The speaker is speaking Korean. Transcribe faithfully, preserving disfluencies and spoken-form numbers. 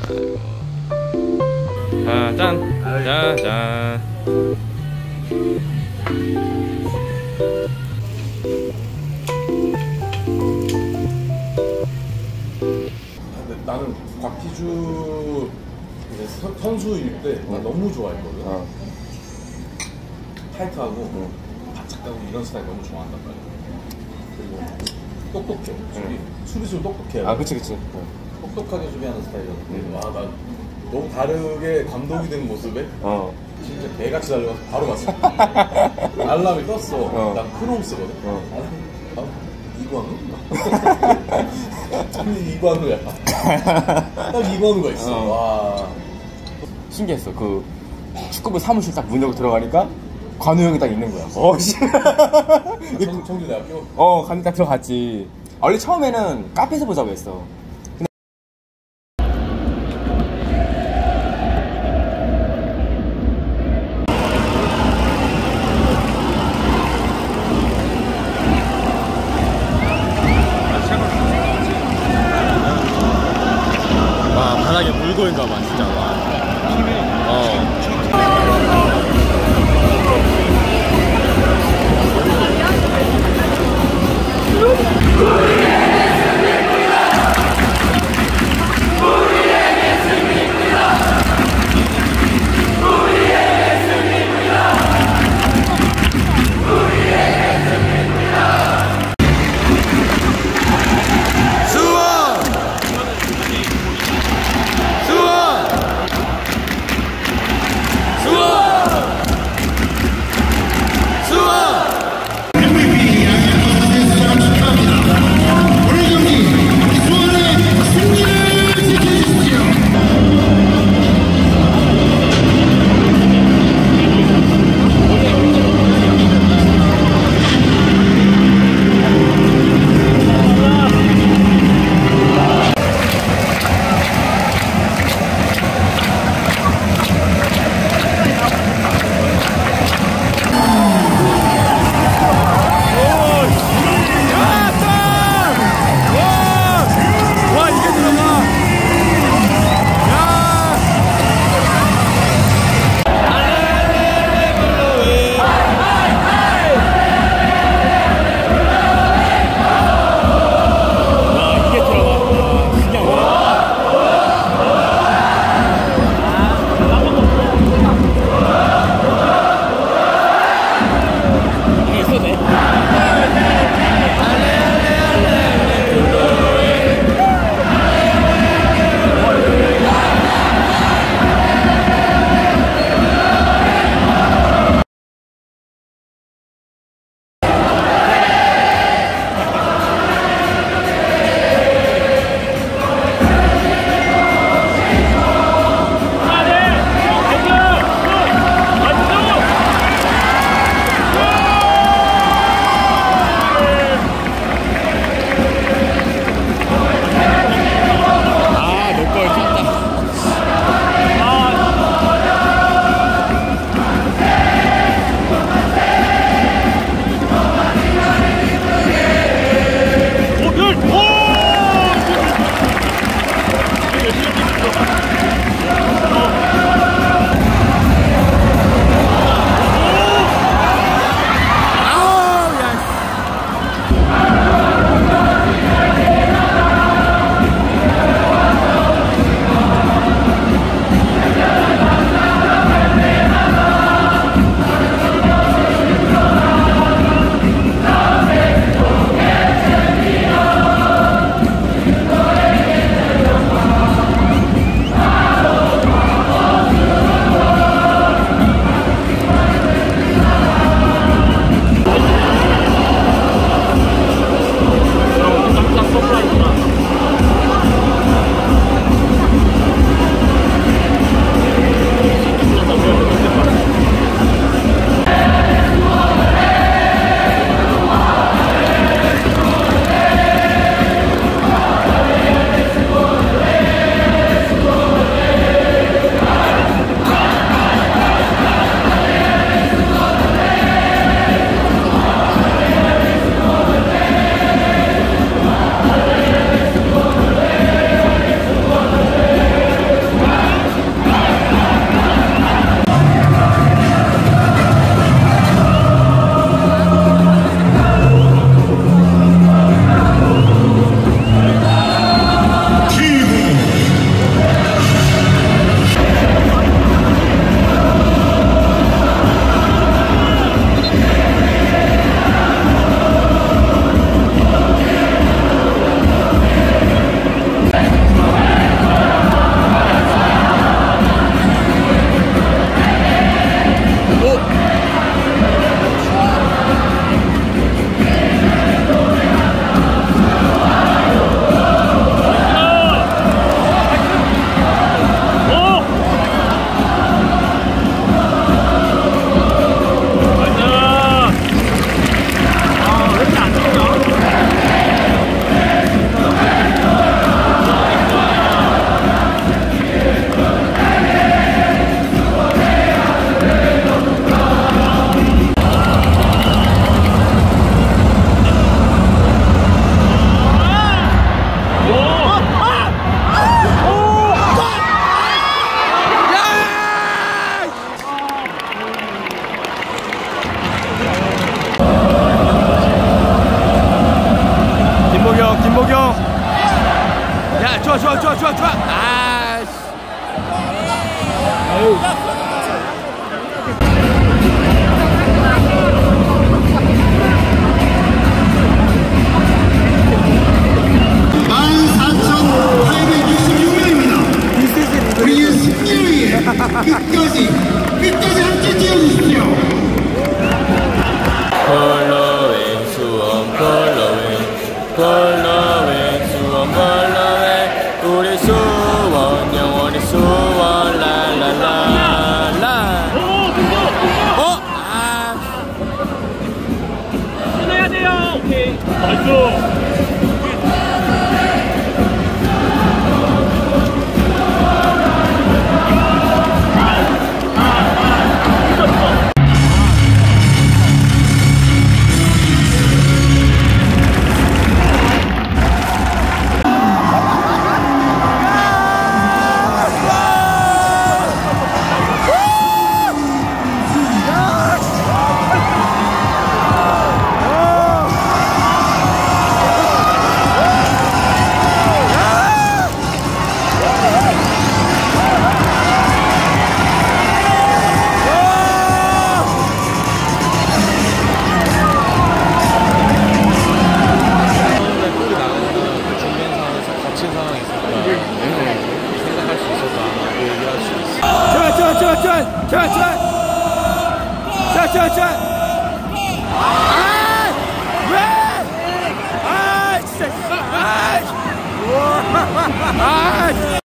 자, 짠! 자, 짠! 근데 나는 곽기주 선- 선수일 때 나 응. 너무 좋아했거든. 어. 타이트하고 응. 바짝 가고 이런 스타일 너무 좋아한단 말이야. 그리고 똑똑해. 수비. 응. 수비수 똑똑해. 아, 그치, 그치. 똑똑하게 수비하는 스타일이었는데 응. 와, 나 너무 다르게 감독이 된 모습에 어. 진짜 개같이 달려가서 바로 갔어. 알람이 떴어. 어. 난 크롬 쓰거든. 어. 알람, 아, 이관우? 아니 이관우야. 딱 이관우가 있어. 어. 와. 신기했어. 그 축구부 사무실 딱 문 열고 들어가니까 관우 형이 딱 있는 거야. 어, 씨. 청, 청주대학교? 어, 관우 딱 들어갔지. 원래 처음에는 카페에서 보자고 했어. 와, 바닥에 물고인가봐, 진짜. 와. 어. 엠브이피 양현종 선수의 시점이 갑니다. 끝까지 끝까지 함께 뛰어주십시오. 폴로윈 수원 폴로윈 폴로윈 수원 폴로윈 우리 수원 영원히 수원 랄랄랄라. 어? 아. 끊어야 돼요. 오케이. 나이스. 짠짠짠짠짠짠짠짠짠 아! 왜? 아 진짜 아! 아!